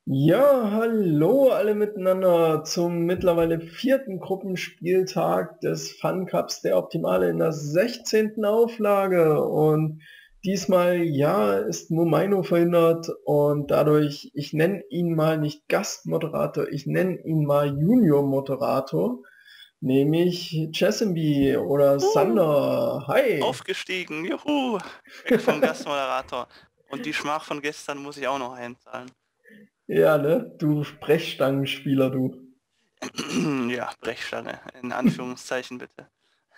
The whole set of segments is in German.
Ja, hallo alle miteinander zum mittlerweile vierten Gruppenspieltag des Fun Cups der Optimale in der 16. Auflage. Und diesmal, ja, ist Momaino verhindert und dadurch, ich nenne ihn mal nicht Gastmoderator, ich nenne ihn mal Junior-Moderator, nämlich Chesenby oder Uh, Sander. Hi! Aufgestiegen, juhu, weg vom Gastmoderator. Und die Schmach von gestern muss ich auch noch einzahlen. Ja, ne? Du Brechstangenspieler, du. Ja, Brechstange, in Anführungszeichen bitte.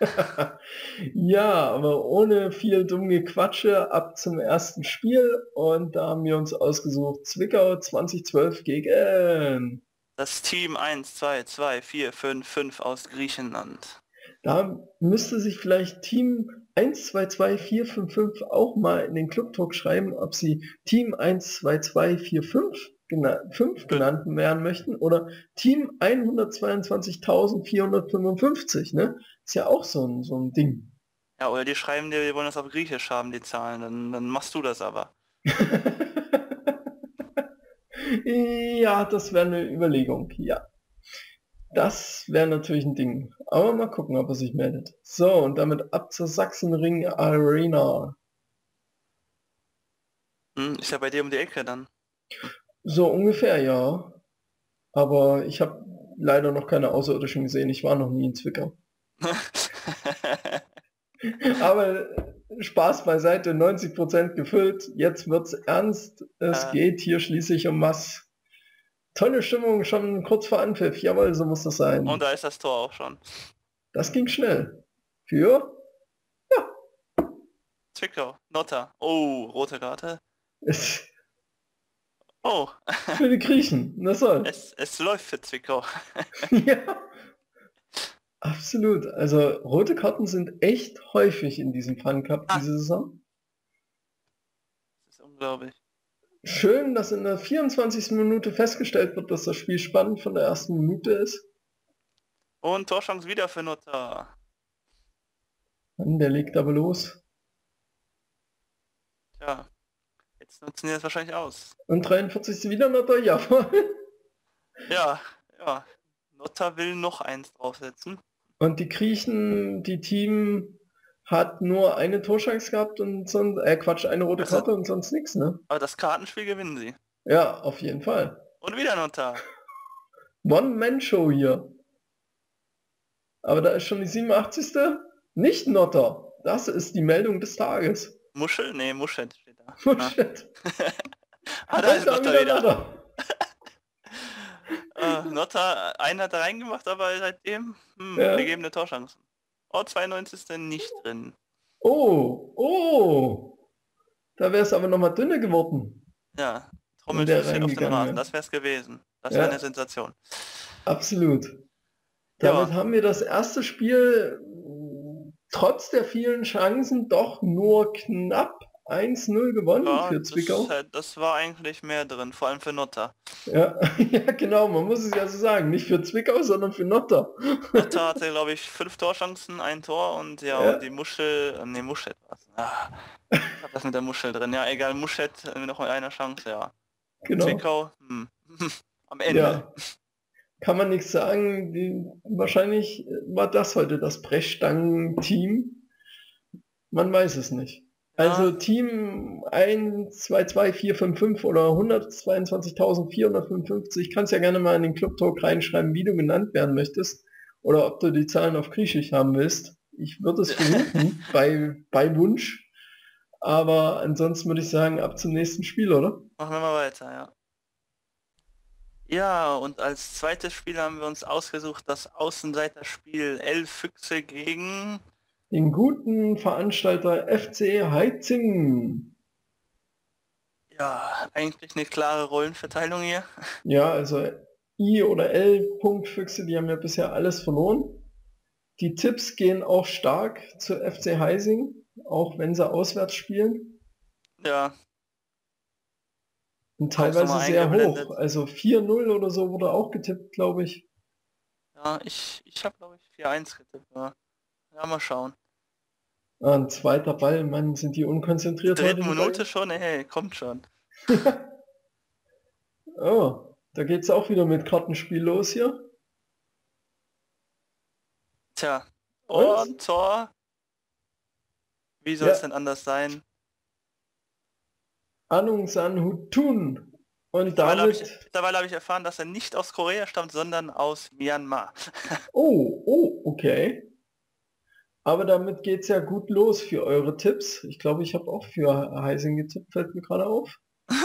Ja, aber ohne viel dumm Gequatsche ab zum ersten Spiel und da haben wir uns ausgesucht Zwickau 2012 gegen. Das Team 1, 2, 2, 4, 5, 5 aus Griechenland. Da müsste sich vielleicht Team 122455 auch mal in den Club-Talk schreiben, ob sie Team 122455 Fün- genannt werden möchten oder Team 122.455, ne? Ist ja auch so ein Ding. Ja, oder die schreiben dir, wir wollen das auf Griechisch haben, die Zahlen, dann machst du das aber. Ja, das wäre eine Überlegung, ja. Das wäre natürlich ein Ding. Aber mal gucken, ob er sich meldet. So, und damit ab zur Sachsenring Arena. Ist ja bei dir um die Ecke dann. So ungefähr, ja. Aber ich habe leider noch keine Außerirdischen gesehen. Ich war noch nie in Zwickau. Aber Spaß beiseite, 90% gefüllt. Jetzt wird's ernst. Es äh, geht hier schließlich um was. Tolle Stimmung schon kurz vor Anpfiff. Jawohl, so muss das und sein. da ist das Tor auch schon. Das ging schnell. Für? Zwickau, Notter. Oh, rote Karte. Ist Oh, für die Griechen. Na soll. es läuft für Zwickau. Ja. Absolut. Also rote Karten sind echt häufig in diesem Fun Cup Ah, diese Saison. das ist unglaublich. Schön, dass in der 24. Minute festgestellt wird, dass das Spiel spannend von der ersten Minute ist. Und Torchance wieder für Nutter. Mann, der legt aber los. Tja, jetzt nutzen die das wahrscheinlich aus. Und 43. wieder noch der Jawohl. Ja, ja. Nutter will noch eins draufsetzen. Und die Griechen, die Team hat nur eine Torchance gehabt und sonst, Quatsch, eine rote Also, Karte und sonst nichts, ne? aber das Kartenspiel gewinnen sie. Ja, auf jeden Fall. Und wieder Nutter. One-Man-Show hier. Aber da ist schon die 87. Nicht Notter. Das ist die Meldung des Tages. Muschel? Nee, Muschel steht da. Oh Ah, shit. da Und ist da Nutter wieder wieder. Notter. Nutter, einen hat er reingemacht, aber seitdem Ja. vergebene Torchancen. Oh, 92. nicht drin. Oh, oh. Da wäre es aber nochmal dünner geworden, Ja, wenn der Trommelfell auf den reingegangen Rasen, wäre. das wär's gewesen. Das wäre eine Ja, Sensation. absolut. Damit Ja, haben wir das erste Spiel trotz der vielen Chancen doch nur knapp 1-0 gewonnen ja, für Zwickau. das war eigentlich mehr drin, vor allem für Nutter. Ja, ja, genau, man muss es ja so sagen. Nicht für Zwickau, sondern für Notter. Nutter hatte, glaube ich, 5 Torchancen, ein Tor und ja, und Ja, die Muschel, ne, Muschel war's. Ah, ich hab das mit der Muschel drin. Ja, egal, Muschel noch mal eine Chance, ja. genau. Zwickau, am Ende. Ja, kann man nichts sagen. Wahrscheinlich war das heute das Brechstangen-Team. Man weiß es nicht. Also Ja, Team 1, 2, 2, 4, 5, 5 oder 122.455, kannst ja gerne mal in den Club Talk reinschreiben, wie du genannt werden möchtest oder ob du die Zahlen auf Griechisch haben willst. Ich würde es versuchen bei Wunsch, aber ansonsten würde ich sagen, ab zum nächsten Spiel, oder? machen wir mal weiter, ja. Ja, und als zweites Spiel haben wir uns ausgesucht, das Außenseiterspiel Elf Füchse gegen, Den guten Veranstalter FC Heitzingen. ja, eigentlich eine klare Rollenverteilung hier. Ja, also I oder L Punktfüchse, die haben ja bisher alles verloren. Die Tipps gehen auch stark zu FC Heising, auch wenn sie auswärts spielen. Ja, Und auch so teilweise mal sehr hoch. eingeblendet. Also 4-0 oder so wurde auch getippt, glaube ich. Ja, ich habe, glaube ich, 4-1 getippt. Ja. Ja, mal schauen. Ah, ein zweiter Ball, Mann, sind die Die unkonzentriert heute, dritte die Minute Bayern. schon, hey, kommt schon. Oh, da geht's auch wieder mit Kartenspiel los hier. Tja, Und? und Tor, wie soll es Ja, denn anders sein? Aung San Suu Kyi. Und Mittlerweile habe ich, damit, mittlerweile habe ich erfahren, dass er nicht aus Korea stammt, sondern aus Myanmar. okay. Aber damit geht's ja gut los für eure Tipps. Ich glaube, ich habe auch für Heising getippt, fällt mir gerade auf.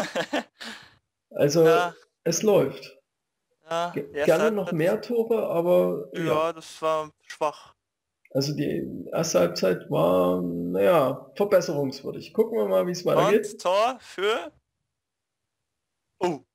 Also, Ja, es läuft. ja, die erste Gerne noch Halbzeit, mehr Tore, aber ja. ja, das war schwach. Also die erste Halbzeit war, naja, verbesserungswürdig. Gucken wir mal, wie es weitergeht. Und Tor für... Oh,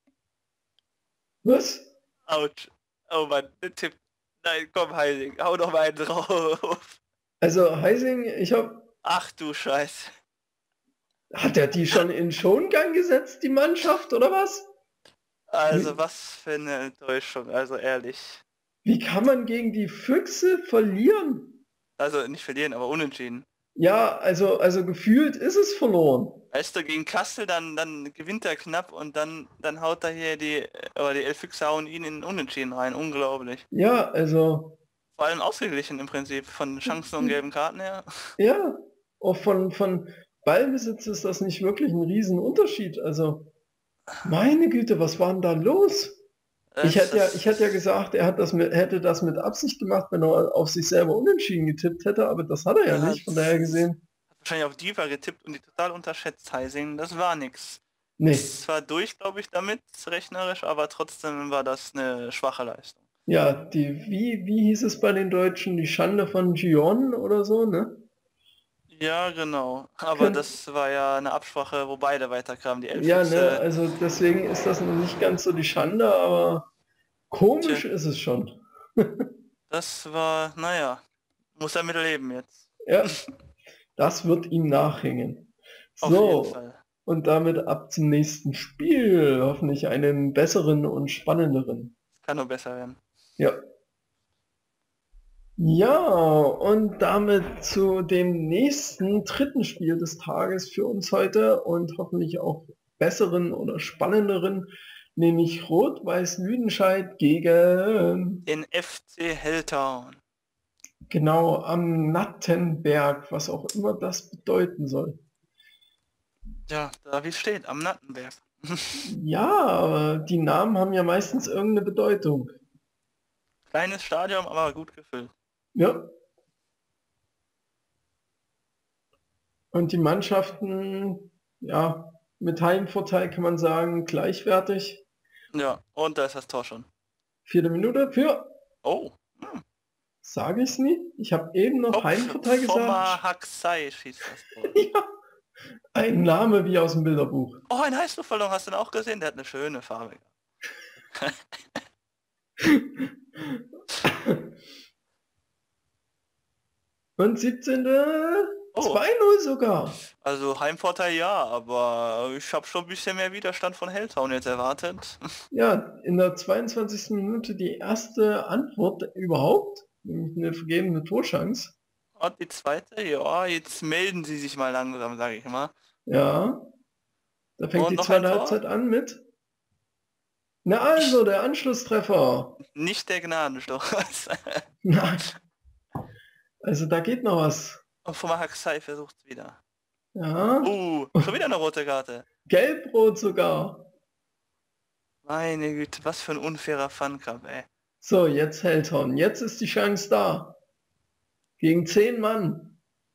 Was? ouch. Oh Mann, der Tipp. Nein, komm, Heising, hau noch mal einen drauf. Also Heising, ich habe, Ach du Scheiße. hat er die schon in Schongang gesetzt, die Mannschaft, oder was? Also Wie, was für eine Enttäuschung, also ehrlich. wie kann man gegen die Füchse verlieren? Also nicht verlieren, aber unentschieden. Ja, also gefühlt ist es verloren. Weißt du, gegen Kassel, dann gewinnt er knapp und dann haut er hier die Elfüchse hauen ihn in Unentschieden rein. Unglaublich. Ja, also, Vor allem ausgeglichen im Prinzip, von Chancen und gelben Karten her. ja, auch von Ballbesitz ist das nicht wirklich ein Riesenunterschied. Also, meine Güte, was war denn da los? Es Ich hätte ja ist gesagt, hätte das mit Absicht gemacht, wenn er auf sich selber unentschieden getippt hätte, aber das hat er ja er nicht, hat von daher gesehen. wahrscheinlich auf Diva getippt und die total unterschätzt, Heising. Das war nix. Nee. Ist zwar durch, glaube ich, damit, rechnerisch, aber trotzdem war das eine schwache Leistung. Ja, wie hieß es bei den Deutschen? Die Schande von Gion oder so, ne? Ja, genau. Aber Könnt, das war ja eine Absprache, wo beide weiterkamen. Die ja, ne, Elbfüchse, also deswegen ist das noch nicht ganz so die Schande, aber tja, komisch ist es schon. das war, naja, muss er mit leben jetzt. Ja, das wird ihm nachhängen. Auf jeden So, Fall. und damit ab zum nächsten Spiel. Hoffentlich einen besseren und spannenderen. Kann nur besser werden. Ja. Ja, und damit zu dem nächsten dritten Spiel des Tages für uns heute und hoffentlich auch besseren oder spannenderen, nämlich Rot-Weiß Lüdenscheid gegen Den FC Helltown. genau am Nattenberg, was auch immer das bedeuten soll. Ja, da wie es steht, am Nattenberg. Ja, aber die Namen haben ja meistens irgendeine Bedeutung. Kleines Stadion, aber gut gefüllt. Ja, und die Mannschaften, ja, mit Heimvorteil kann man sagen, gleichwertig. Ja, und da ist das Tor schon. Vierte Minute für, Oh, sage ich es nie? Ich habe eben noch Kopf Heimvorteil Foma gesagt. Haxai schießt das Tor. Ja, ein Name wie aus dem Bilderbuch. Oh, ein Heißluftballon, hast du den auch gesehen? Der hat eine schöne Farbe. Und 17. Oh, 2:0 sogar. also Heimvorteil ja, aber ich habe schon ein bisschen mehr Widerstand von Helltown jetzt erwartet. Ja, in der 22. Minute die erste Antwort überhaupt, nämlich eine vergebene Torchance. Und die zweite, ja, jetzt melden sie sich mal langsam, sage ich mal. Ja, da fängt Und die noch ein zweite Tor? Halbzeit an mit. Na also, der Anschlusstreffer. Nicht der Gnadenstoß. Nein, also da geht noch was. Und Foma Haxai versucht's wieder. Ja, Schon wieder eine rote Karte. gelb-rot sogar. Meine Güte, was für ein unfairer Fun Cup, ey. So, jetzt Helltown. Jetzt ist die Chance da. Gegen 10 Mann.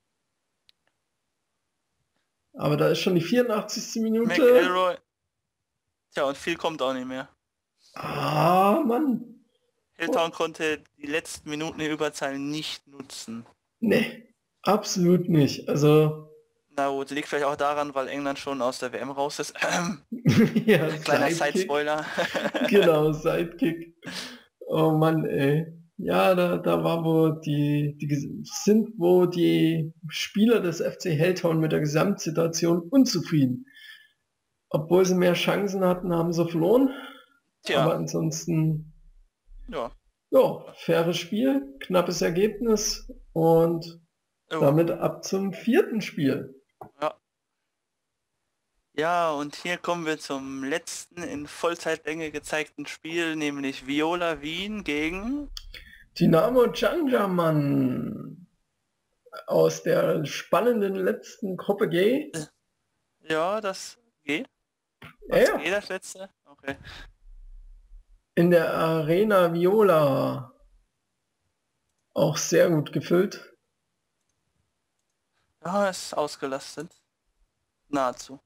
Aber da ist schon die 84. Minute. McElroy. Tja, und viel kommt auch nicht mehr. Ah, Mann. Hilltown konnte die letzten Minuten in Überzahl nicht nutzen. Nee, absolut nicht. Also, Na gut, liegt vielleicht auch daran, weil England schon aus der WM raus ist. ja, Kleiner Sidekick. Side-Spoiler. Genau, Sidekick. Oh Mann, ey. Ja, da war sind wo die Spieler des FC Helltown mit der Gesamtsituation unzufrieden. Obwohl sie mehr Chancen hatten, haben sie verloren. Aber Tja, ansonsten, ja. ja, faires Spiel, knappes Ergebnis und Oh, damit ab zum vierten Spiel. ja. Ja, und hier kommen wir zum letzten in Vollzeitlänge gezeigten Spiel, nämlich Viola Wien gegen... Dynamo Djanjaman aus der spannenden letzten Gruppe G. Ja, das G. Ja, Was G ja. das letzte? Okay. In der Arena Viola. Auch sehr gut gefüllt. Ja, ist ausgelastet. Nahezu.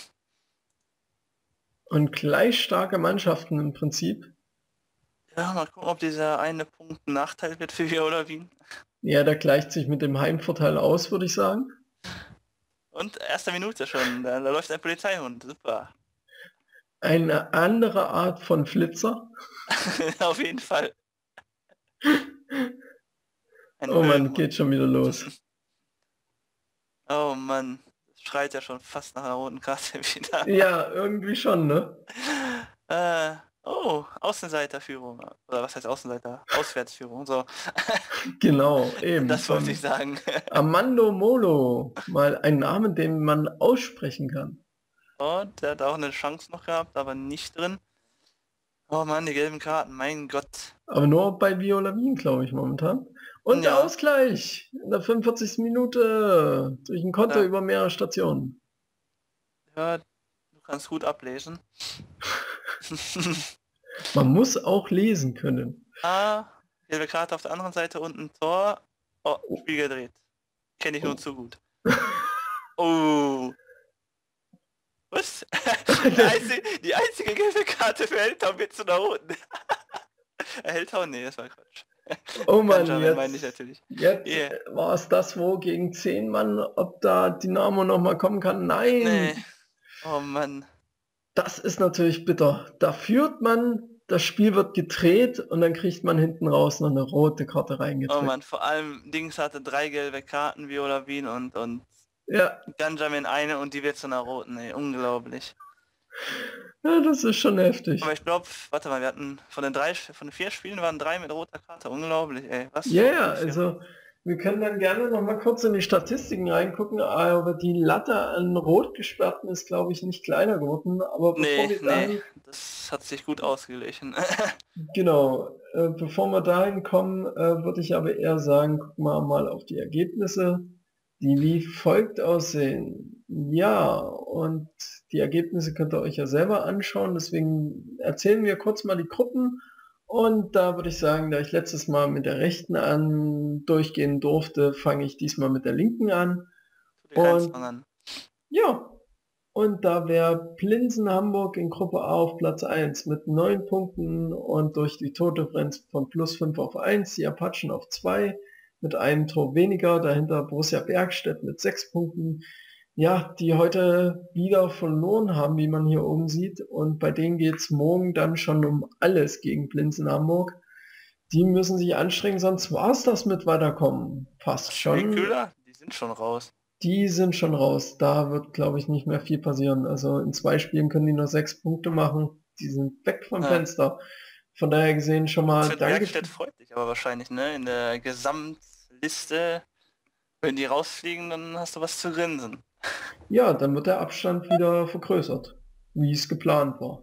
Und gleich starke Mannschaften im Prinzip. Ja, mal gucken, ob dieser eine Punkt ein Nachteil wird für Viola Wien. Ja, der gleicht sich mit dem Heimvorteil aus, würde ich sagen. Und erste Minute schon, da läuft ein Polizeihund. Super. Eine andere Art von Flitzer. Auf jeden Fall. Ein Oh Mann, Höllenhund. geht schon wieder los. Oh Mann, das schreit ja schon fast nach einer roten Karte wieder. Ja, irgendwie schon, ne? Oh, Außenseiterführung. Oder was heißt Außenseiter? Auswärtsführung, so. Genau, eben. Das wollte ich sagen. Armando Molo. Mal ein Name, den man aussprechen kann. Und der hat auch eine Chance noch gehabt, aber nicht drin. Oh Mann, die gelben Karten, mein Gott. Aber nur bei Viola Wien, glaube ich, momentan. Und der Ja. Ausgleich in der 45. Minute durch ein Konter Ja. über mehrere Stationen. Ja, du kannst gut ablesen. Man muss auch lesen können. Gelbe Karte auf der anderen Seite und ein Tor. Oh, Spiel gedreht. Kenne ich nur zu gut. Oh. Was? Die einzige gelbe Karte für Helltown wird zu einer roten. Helltown? Nee, das war Quatsch. Oh Mann, meine ich natürlich. jetzt Yeah. war es das, wo gegen 10 Mann, ob da Dynamo nochmal kommen kann. Nein! Nee. Oh Mann. Das ist natürlich bitter. Da führt man, das Spiel wird gedreht und dann kriegt man hinten raus noch eine rote Karte Oh reingedrückt. Mann, vor allem Dings hatte 3 gelbe Karten, Viola Wien und Ja, Benjamin eine und die wird zu einer roten, ey, unglaublich. ja, das ist schon heftig. Aber ich glaube, warte mal, wir hatten von den 4 Spielen waren 3 mit roter Karte, unglaublich, ey. Was Ja, für ja, Unfälle. also wir können dann gerne noch mal kurz in die Statistiken reingucken, aber die Latte an rot gesperrten ist, glaube ich, nicht kleiner geworden. Aber bevor wir dahin, Nee, das hat sich gut ausgeglichen. genau, bevor wir dahin kommen, würde ich aber eher sagen, gucken wir mal auf die Ergebnisse, die wie folgt aussehen. Ja, und die Ergebnisse könnt ihr euch ja selber anschauen, deswegen erzählen wir kurz mal die Gruppen. Und da würde ich sagen, da ich letztes Mal mit der rechten durchgehen durfte, fange ich diesmal mit der linken an. Tu dir keinen Und Zwang an. ja, und da wäre Plinsen Hamburg in Gruppe A auf Platz 1 mit 9 Punkten und durch die Tordifferenz von plus 5 auf 1, die Apachen auf 2 mit einem Tor weniger, dahinter Borussia Bergstedt mit 6 Punkten. Ja, die heute wieder verloren haben, wie man hier oben sieht. Und bei denen geht's morgen dann schon um alles gegen Plinsen Hamburg. Die müssen sich anstrengen, sonst war's das mit Weiterkommen. Fast schon. Schneekühler? Die sind schon raus. Die sind schon raus. Da wird, glaube ich, nicht mehr viel passieren. Also in 2 Spielen können die nur 6 Punkte machen. Die sind weg vom Ja. Fenster. Von daher gesehen schon mal Für danke. Bergstedt freut dich aber wahrscheinlich, ne? In der Gesamtliste, wenn die rausfliegen, dann hast du was zu grinsen. Ja, dann wird der Abstand wieder vergrößert, wie es geplant war.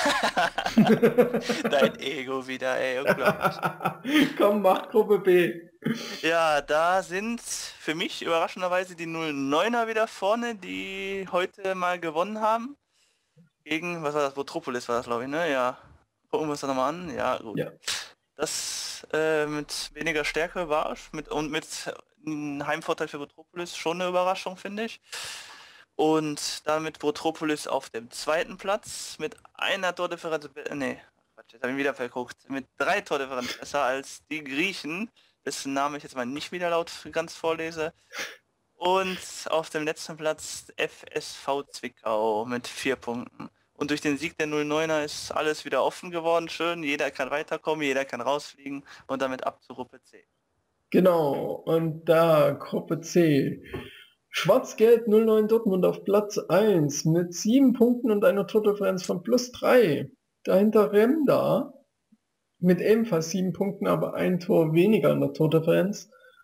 Dein Ego wieder, ey, unglaublich. Komm, mach Gruppe B. Ja, da sind für mich überraschenderweise die 09er wieder vorne, die heute mal gewonnen haben. Gegen, was war das, Botropolis war das, glaube ich, ne? Ja. Gucken wir uns das nochmal an. Ja, gut. Ja. Das mit weniger Stärke war mit einem Heimvorteil für Botropolis schon eine Überraschung, finde ich. Und damit Botropolis auf dem 2. Platz mit einer Tordifferenz, nee, Quatsch, jetzt habe ich wieder verguckt, mit 3 Tordifferenz besser als die Griechen, dessen Namen ich jetzt mal nicht wieder laut ganz vorlese. Und auf dem letzten Platz FSV Zwickau mit 4 Punkten. Und durch den Sieg der 09er ist alles wieder offen geworden, schön, jeder kann weiterkommen, jeder kann rausfliegen und damit ab zur Gruppe C. Genau, und da Gruppe C. Schwarz-Gelb 09 Dortmund auf Platz 1 mit 7 Punkten und einer Tordifferenz von plus 3. Dahinter Remda mit ebenfalls 7 Punkten, aber ein Tor weniger in der Tordifferenz.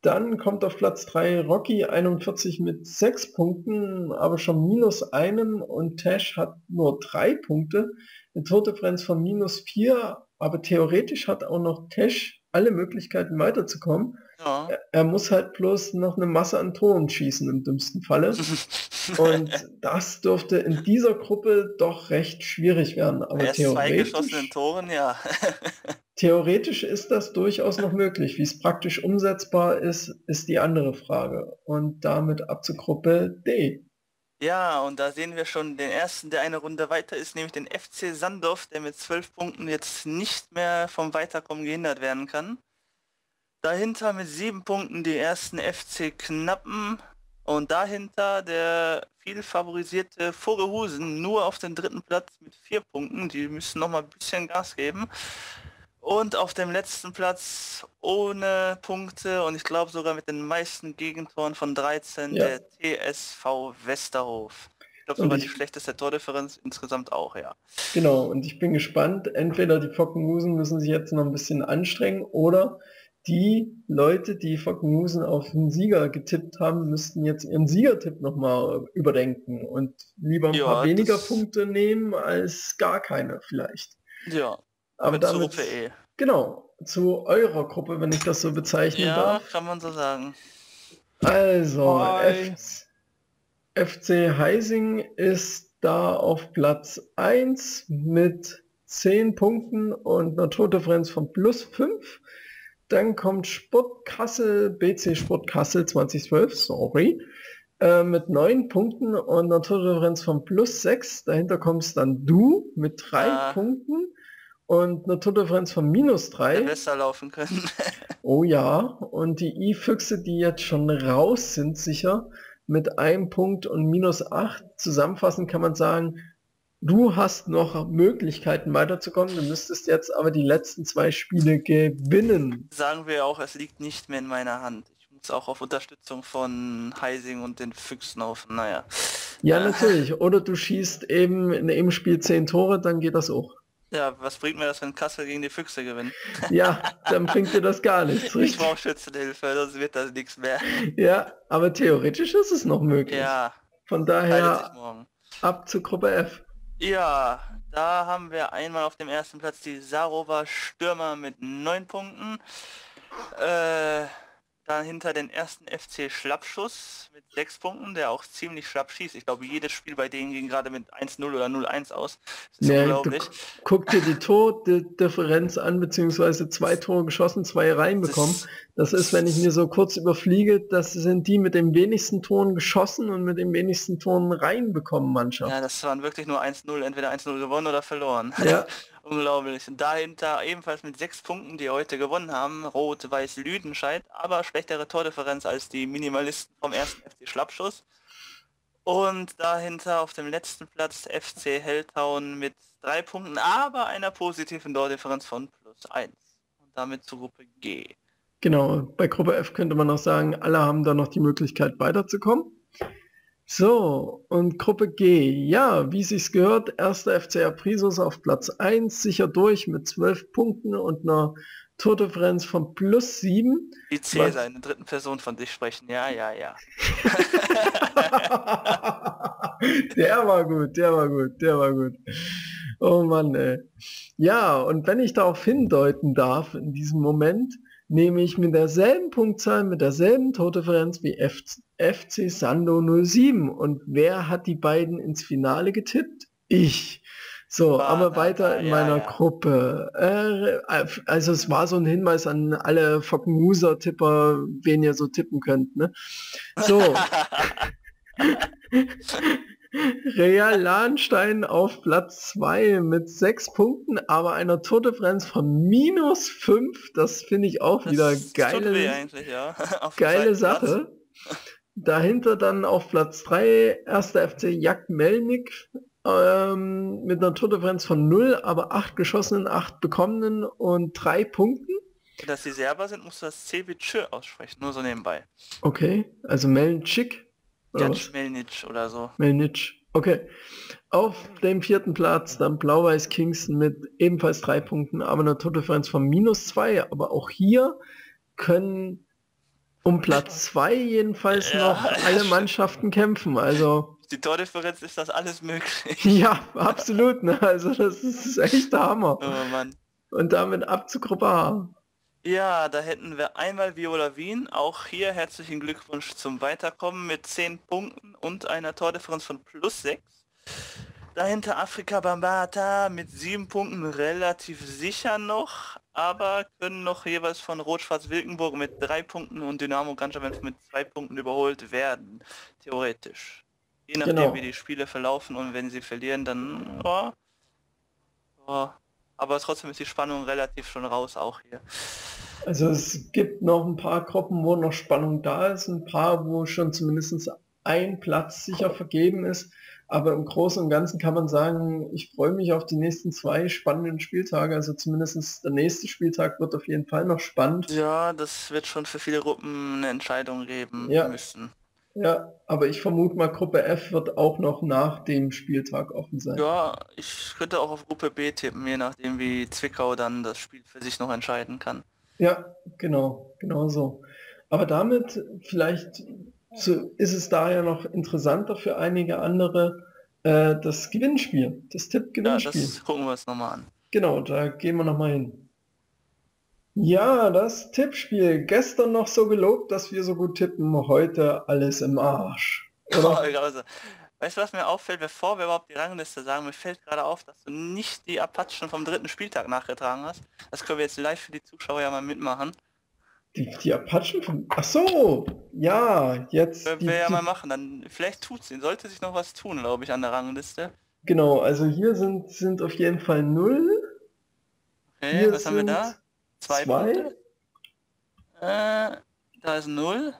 Dann kommt auf Platz 3 Rocky 41 mit 6 Punkten, aber schon minus einem, und Tash hat nur 3 Punkte. Eine Tordifferenz von minus 4, aber theoretisch hat auch noch Tash alle Möglichkeiten weiterzukommen. Ja. Er muss halt bloß noch eine Masse an Toren schießen im dümmsten Falle. Und das dürfte in dieser Gruppe doch recht schwierig werden. Aber Erst 2 geschossenen Toren, ja. theoretisch ist das durchaus noch möglich. Wie es praktisch umsetzbar ist, ist die andere Frage. Und damit ab zur Gruppe D. Ja, und da sehen wir schon den ersten, der eine Runde weiter ist, nämlich den FC Sandorf, der mit 12 Punkten jetzt nicht mehr vom Weiterkommen gehindert werden kann. Dahinter mit 7 Punkten die ersten FC Knappen und dahinter der viel favorisierte Vogelhusen nur auf den 3. Platz mit 4 Punkten. Die müssen noch mal ein bisschen Gas geben. Und auf dem letzten Platz ohne Punkte und ich glaube sogar mit den meisten Gegentoren von 13 Ja. der TSV Westerhof. Ich glaube Und sogar ich- die schlechteste Tordifferenz insgesamt auch, ja. Genau, und ich bin gespannt, entweder die Fockenhusen müssen sich jetzt noch ein bisschen anstrengen oder die Leute, die Fockenhusen auf den Sieger getippt haben, müssten jetzt ihren Siegertipp nochmal überdenken und lieber ein Ja, paar weniger das- Punkte nehmen als gar keine vielleicht. Ja, Aber zur damit, Gruppe E. genau, zu eurer Gruppe, wenn ich das so bezeichnen Ja, darf. kann man so sagen. Also, Hi. FC Heising ist da auf Platz 1 mit 10 Punkten und einer Tordifferenz von plus 5. Dann kommt Sport Kassel, BC Sport Kassel 2012, sorry, mit 9 Punkten und einer Tordifferenz von plus 6. Dahinter kommst dann du mit 3 Ja. Punkten und einer Tordifferenz von minus Der 3. besser laufen können. Oh ja, und die I-Füchse, die jetzt schon raus sind, sicher, mit 1 Punkt und minus 8. Zusammenfassend kann man sagen, du hast noch Möglichkeiten weiterzukommen, du müsstest jetzt aber die letzten 2 Spiele gewinnen. Sagen wir auch, es liegt nicht mehr in meiner Hand. Ich muss auch auf Unterstützung von Heising und den Füchsen hoffen. Naja. Ja, natürlich. Oder du schießt eben in einem Spiel 10 Tore, dann geht das auch. Ja, was bringt mir das, wenn Kassel gegen die Füchse gewinnt? Ja, dann bringt dir das gar nichts, Ich richtig? brauche Schützenhilfe, sonst wird das nichts mehr. Ja, aber theoretisch ist es noch möglich. Ja, Von leidet sich daher morgen. ab zur Gruppe F. Ja, da haben wir einmal auf dem ersten Platz die Sarova Stürmer mit 9 Punkten. Dahinter den ersten FC Schlappschuss mit 6 Punkten, der auch ziemlich schlapp schießt. Ich glaube, jedes Spiel bei denen ging gerade mit 1-0 oder 0-1 aus. Das ist Ja, du unglaublich. guck dir die Tordifferenz an, beziehungsweise 2 Tore geschossen, 2 reinbekommen. Das ist, wenn ich mir so kurz überfliege, das sind die mit den wenigsten Toren geschossen und mit den wenigsten Toren reinbekommen Mannschaft. Ja, das waren wirklich nur 1-0, entweder 1-0 gewonnen oder verloren. Ja, Unglaublich. Und dahinter ebenfalls mit 6 Punkten, die heute gewonnen haben, Rot-Weiß Lüdenscheid, aber schlechtere Tordifferenz als die Minimalisten vom ersten FC Schlappschuss. Und dahinter auf dem letzten Platz FC Helltown mit 3 Punkten, aber einer positiven Tordifferenz von plus 1. Und damit zur Gruppe G. genau. Bei Gruppe F könnte man auch sagen, alle haben da noch die Möglichkeit weiterzukommen. So, und Gruppe G, ja, wie sich's gehört, erster FC Aprisos auf Platz 1, sicher durch mit 12 Punkten und einer Tordifferenz von plus 7. Die Cäsar in der dritten Person von sich sprechen, ja. Der war gut. Oh Mann, ey. Ja, und wenn ich darauf hindeuten darf, in diesem Moment, nehme ich mit derselben Punktzahl, mit derselben Tordifferenz wie FC Sando 07. Und wer hat die beiden ins Finale getippt? Ich. So, aber weiter in meiner Gruppe. Also es war so ein Hinweis an alle Fockenhuser-Tipper, wen ihr so tippen könnt, ne? So. Real Lahnstein auf Platz 2 mit 6 Punkten, aber einer Tordifferenz von minus 5. Das finde ich auch wieder Das tut weh geile, eigentlich, ja. Auf dem geile zweiten Platz. Sache. Dahinter dann auf Platz 3 erster FC Jak Melnik mit einer Tordifferenz von 0, aber 8 geschossenen, 8 bekommenen und 3 Punkten. Dass die Serber sind, musst du das C wie Tschö aussprechen, nur so nebenbei. Okay, also Melnik. Jac Melnic oder so. Melnic. Okay. Auf dem 4. Platz dann Blau-Weiß Kingston mit ebenfalls 3 Punkten, aber einer Tordifferenz von minus 2. Aber auch hier können Um Platz 2 jedenfalls Ja, noch alle Mannschaften kämpfen. Also die Tordifferenz ist das alles möglich. ja, absolut. Ne? Also das ist echt der Hammer. Oh Mann. Und damit ab zu Gruppe A. Ja, da hätten wir einmal Viola Wien. Auch hier herzlichen Glückwunsch zum Weiterkommen mit 10 Punkten und einer Tordifferenz von +6. Dahinter Afrika Bambata mit 7 Punkten relativ sicher noch, aber können noch jeweils von Rot-Schwarz-Wilkenburg mit 3 Punkten und Dynamo Ganjavenf mit 2 Punkten überholt werden. Theoretisch. Je nachdem, wie die Genau. Spiele verlaufen und wenn sie verlieren, dann ja, ja. Aber trotzdem ist die Spannung relativ schon raus auch hier. Also es gibt noch ein paar Gruppen, wo noch Spannung da ist, ein paar, wo schon zumindest ein Platz sicher vergeben ist. Aber im Großen und Ganzen kann man sagen, ich freue mich auf die nächsten 2 spannenden Spieltage. Also zumindest der nächste Spieltag wird auf jeden Fall noch spannend. Ja, das wird schon für viele Gruppen eine Entscheidung geben Ja, müssen. ja, aber ich vermute mal, Gruppe F wird auch noch nach dem Spieltag offen sein. Ja, ich könnte auch auf Gruppe B tippen, je nachdem wie Zwickau dann das Spiel für sich noch entscheiden kann. Ja, genau so. Aber damit vielleicht ist es daher noch interessanter für einige andere, das Gewinnspiel, das Ja, Tipp-Gewinnspiel. das gucken wir uns nochmal an. Genau, da gehen wir nochmal hin. Ja, das Tippspiel. Gestern noch so gelobt, dass wir so gut tippen, heute alles im Arsch. Oder? Also, weißt du, was mir auffällt, bevor wir überhaupt die Rangliste sagen? Mir fällt gerade auf, dass du nicht die Apachen vom 3. Spieltag nachgetragen hast. Das können wir jetzt live für die Zuschauer ja mal mitmachen. Die Apachen von... Ach so, ja, jetzt Können wir ja mal machen, dann vielleicht tut's ihn. Sollte sich noch was tun, glaube ich, an der Rangliste. Genau, also hier sind auf jeden Fall 0. Okay, Hier was haben wir da? sind 2 2. Punkte. Da ist 0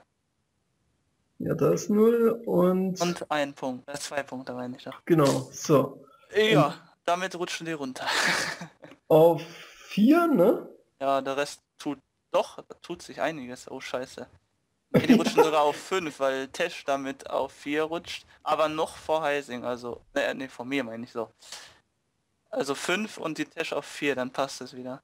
Ja, da ist 0 und und 1 Punkt. 2 Punkte meine ich doch. genau, so. Ja, Und damit rutschen die runter. auf 4, ne? Ja, der Rest da tut sich einiges. Oh Scheiße. Nee, die rutschen sogar auf 5, weil Tesch damit auf 4 rutscht, aber noch vor Heising, also, nee, von mir meine ich so. Also 5 und die Tesch auf 4, dann passt es wieder.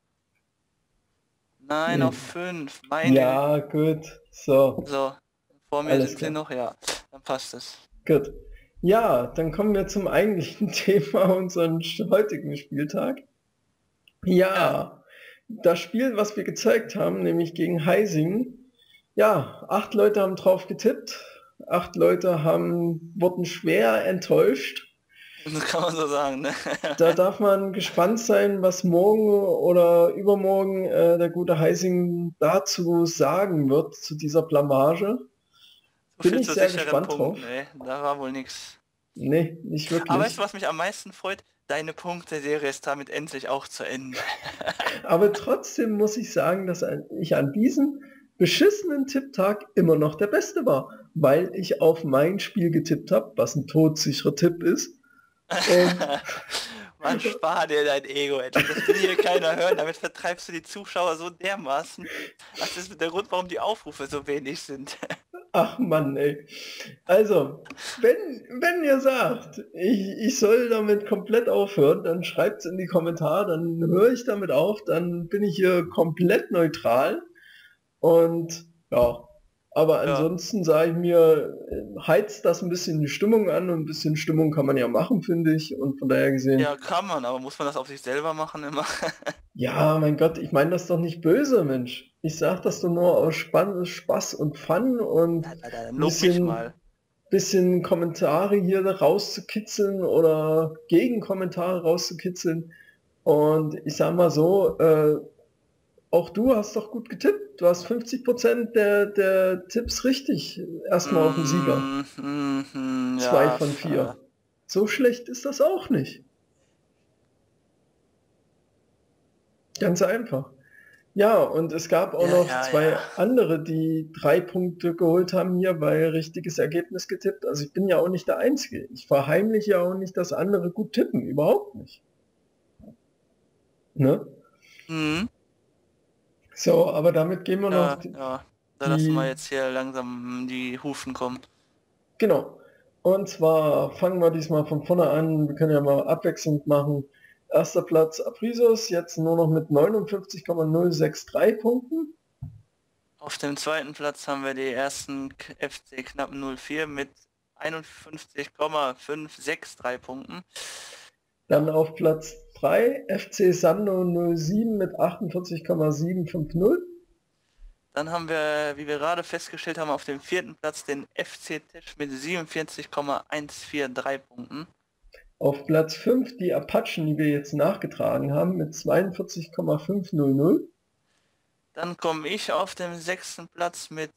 Nein, auf 5, meine Güte. Ja, gut. So, So, vor mir alles sind sie klar. noch, ja, dann passt es. Gut. Ja, dann kommen wir zum eigentlichen Thema unseren heutigen Spieltag. Ja, Ja, das Spiel, was wir gezeigt haben, nämlich gegen Heising. Ja, 8 Leute haben drauf getippt. 8 Leute wurden schwer enttäuscht. das kann man so sagen, ne? Da darf man gespannt sein, was morgen oder übermorgen der gute Heising dazu sagen wird, zu dieser Blamage. So Bin viel ich zu sehr sicheren gespannt drauf. Punkten, ey. Da war wohl nix. Nee, nicht Aber weißt wirklich. du, was mich am meisten freut? Deine Punkteserie ist damit endlich auch zu Ende. Aber trotzdem muss ich sagen, dass ich an diesem beschissenen Tipptag immer noch der Beste war, weil ich auf mein Spiel getippt habe, was ein todsicherer Tipp ist. Und Mann, spar dir dein Ego endlich. Das will hier keiner hören. Damit vertreibst du die Zuschauer so dermaßen. Das ist der Grund, warum die Aufrufe so wenig sind. ach Mann, ey. Also, wenn ihr sagt, ich soll damit komplett aufhören, dann schreibt's in die Kommentare, dann höre ich damit auf, dann bin ich hier komplett neutral. Und ja, aber Ja. ansonsten sage ich mir, heizt das ein bisschen die Stimmung an und ein bisschen Stimmung kann man ja machen, finde ich. Und von daher gesehen, Ja, kann man, aber muss man das auf sich selber machen immer? ja, mein Gott, ich meine das doch nicht böse, Mensch. Ich sage das doch nur aus Spaß und Fun und Dann ein lob mich mal. bisschen Kommentare hier rauszukitzeln oder Gegenkommentare rauszukitzeln. Und ich sag mal so, auch du hast doch gut getippt. Du hast 50% der Tipps richtig. Erstmal auf den Sieger. Mhm, 2 ja, von 4. So schlecht ist das auch nicht. Ganz einfach. Ja, und es gab auch noch ja, 2 ja. andere, die 3 Punkte geholt haben hier, weil richtiges Ergebnis getippt. Also ich bin ja auch nicht der Einzige. Ich verheimliche ja auch nicht, dass andere gut tippen. Überhaupt nicht. Ne? Mhm. So, aber damit gehen wir noch Ja. Da lassen wir die... jetzt hier langsam die Hufen kommen. Genau. Und zwar fangen wir diesmal von vorne an. Wir können ja mal abwechselnd machen. Erster Platz Aprisos, jetzt nur noch mit 59,063 Punkten. Auf dem zweiten Platz haben wir die ersten FC knapp 04 mit 51,563 Punkten. Dann auf Platz 3 FC Sando 07 mit 48,750. Dann haben wir, wie wir gerade festgestellt haben, auf dem vierten Platz den FC Tesch mit 47,143 Punkten. Auf Platz 5 die Apachen, die wir jetzt nachgetragen haben, mit 42,500. Dann komme ich auf dem sechsten Platz mit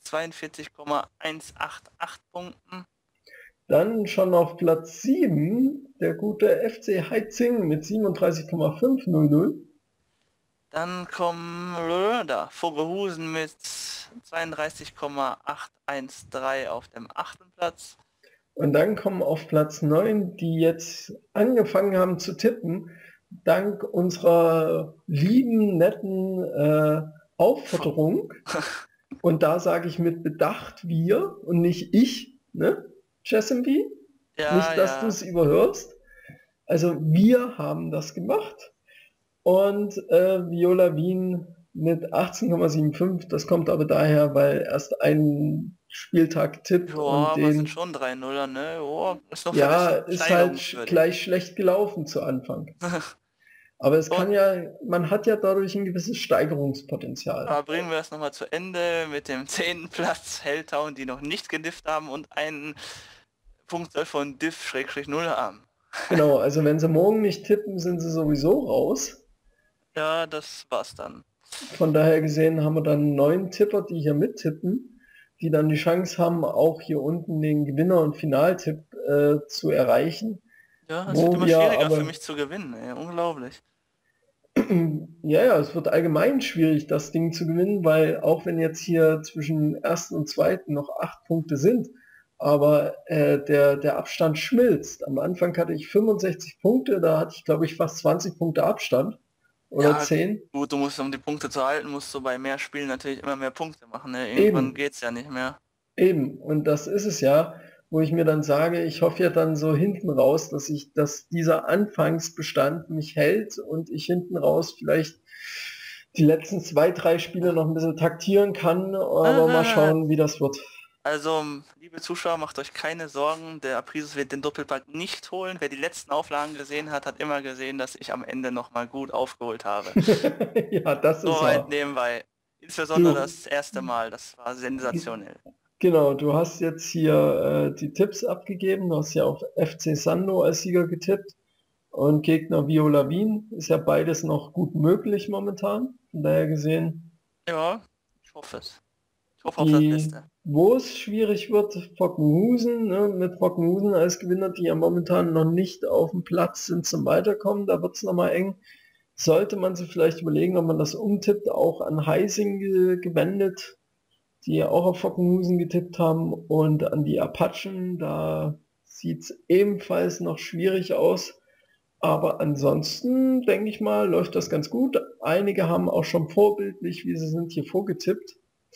42,188 Punkten. Dann schon auf Platz 7 der gute FC Haizing mit 37,500. Dann kommen da Vogelhusen mit 32,813 auf dem achten Platz. Und dann kommen auf Platz 9, die jetzt angefangen haben zu tippen, dank unserer lieben, netten Aufforderung. Und da sage ich mit Bedacht wir und nicht ich, ne? Jessamby? Ja, nicht, dass du es überhörst. Also wir haben das gemacht. Und Viola Wien mit 18,75, das kommt aber daher, weil erst ein Spieltag tippt Ja, und aber sind den, schon 3-0er, ne? Oh, ist noch ja, verbessert. ist halt Steigerungswürdig. gleich schlecht gelaufen zu Anfang. Aber es kann ja, man hat ja dadurch ein gewisses Steigerungspotenzial. Aber bringen wir es nochmal zu Ende mit dem 10. Platz Helltown, die noch nicht gedifft haben und einen Punktzahl von Diff-0 haben. Genau, also wenn sie morgen nicht tippen, sind sie sowieso raus. Ja, das war's dann. Von daher gesehen haben wir dann 9 Tipper, die hier mittippen, die dann die Chance haben, auch hier unten den Gewinner- und Finaltipp zu erreichen. Ja, es Wo wird immer wir schwieriger aber- für mich zu gewinnen, ey. Unglaublich. Ja, es wird allgemein schwierig, das Ding zu gewinnen, weil auch wenn jetzt hier zwischen ersten und zweiten noch 8 Punkte sind, aber der Abstand schmilzt. Am Anfang hatte ich 65 Punkte, da hatte ich glaube ich fast 20 Punkte Abstand. Oder Ja, 10. Gut, du musst, um die Punkte zu halten, musst du bei mehr Spielen natürlich immer mehr Punkte machen, ne? Irgendwann Eben. geht's ja nicht mehr. Eben, und das ist es ja, wo ich mir dann sage, ich hoffe ja dann so hinten raus, dass dieser Anfangsbestand mich hält und ich hinten raus vielleicht die letzten 2, 3 Spiele noch ein bisschen taktieren kann, aber mal schauen, wie das wird. Also, liebe Zuschauer, macht euch keine Sorgen, der Aprisus wird den Doppelpack nicht holen. Wer die letzten Auflagen gesehen hat, hat immer gesehen, dass ich am Ende nochmal gut aufgeholt habe. Ja, das ist Soweit wahr. nebenbei. Insbesondere Du- das erste Mal, das war sensationell. Genau, du hast jetzt hier die Tipps abgegeben, du hast ja auf FC Sando als Sieger getippt und Gegner Viola Wien, ist ja beides noch gut möglich momentan, von daher gesehen. Ja, ich hoffe es. Ich hoffe auf das Beste. Wo es schwierig wird, Fockenhusen, ne, mit Fockenhusen als Gewinner, die ja momentan noch nicht auf dem Platz sind zum Weiterkommen, da wird es nochmal eng. Sollte man sich vielleicht überlegen, ob man das umtippt, auch an Heising gewendet, die ja auch auf Fockenhusen getippt haben, und an die Apachen, da sieht es ebenfalls noch schwierig aus. Aber ansonsten, denke ich mal, läuft das ganz gut. Einige haben auch schon vorbildlich, wie sie sind, hier vorgetippt.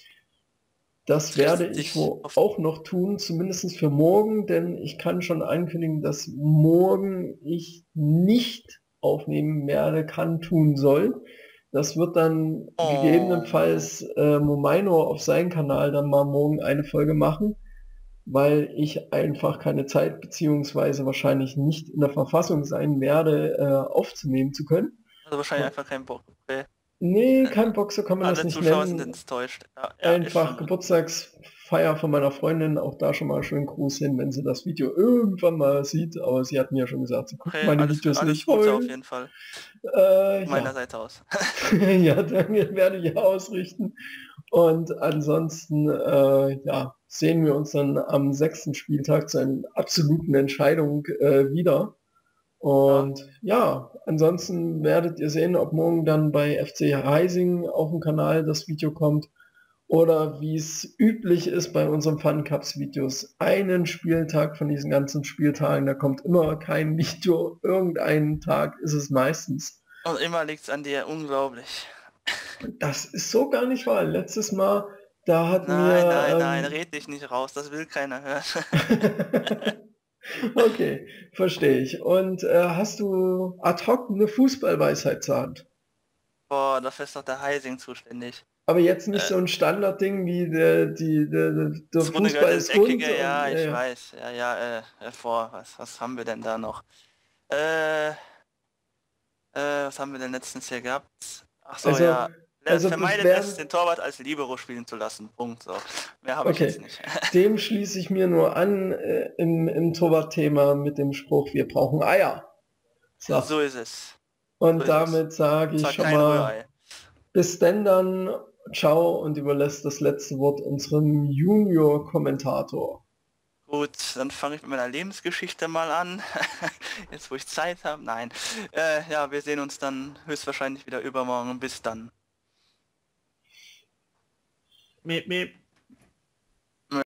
Das werde ich wohl auch noch tun, zumindest für morgen, denn ich kann schon ankündigen, dass morgen ich nicht aufnehmen werde, kann, tun soll. Das wird dann gegebenenfalls Momaino auf seinen Kanal dann mal morgen eine Folge machen, weil ich einfach keine Zeit beziehungsweise wahrscheinlich nicht in der Verfassung sein werde, aufzunehmen zu können. Also wahrscheinlich einfach kein Bock. Okay. Nee, kein Bock, so kann man das Alle nicht Zuschauer sind nennen. enttäuscht. Ja, Einfach Geburtstagsfeier von meiner Freundin, auch da schon mal schönen Gruß hin, wenn sie das Video irgendwann mal sieht, aber sie hat mir ja schon gesagt, sie guckt okay, meine alles, Videos alles nicht. Gute Voll. auf jeden Fall. Meiner Ja. Seite aus. Ja, danke, werde ich ausrichten. Und ansonsten ja, sehen wir uns dann am 6. Spieltag zu einer absoluten Entscheidung wieder. Und ja, ansonsten werdet ihr sehen, ob morgen dann bei FC Heising auf dem Kanal das Video kommt oder wie es üblich ist bei unseren Fun Cups Videos, einen Spieltag von diesen ganzen Spieltagen, da kommt immer kein Video, irgendeinen Tag ist es meistens. Und immer liegt's an dir, unglaublich. Das ist so gar nicht wahr. Letztes Mal, da hat Nein, red dich nicht raus, das will keiner hören. Okay, verstehe ich. Und hast du ad hoc eine Fußballweisheit zur Hand? Boah, dafür ist doch der Heising zuständig. Aber jetzt nicht so ein Standardding wie der Das runde Fußball das ist rund Eckige, und ja, ja, ich ja. weiß. Was haben wir denn da noch? Äh, was haben wir denn letztens hier gehabt? Ach so, Also, ja. Vermeidet es, während, den Torwart als Libero spielen zu lassen. Punkt. So. Mehr habe ich jetzt okay, nicht. dem schließe ich mir nur an im Torwart-Thema mit dem Spruch, wir brauchen Eier. So, So ist es. So und ist es. damit sage ich Zwar schon kein mal Rührei. bis denn dann, ciao und überlässt das letzte Wort unserem Junior-Kommentator. Gut, dann fange ich mit meiner Lebensgeschichte mal an. Jetzt, wo ich Zeit habe. Nein. Ja, wir sehen uns dann höchstwahrscheinlich wieder übermorgen. Bis dann. Miep, miep.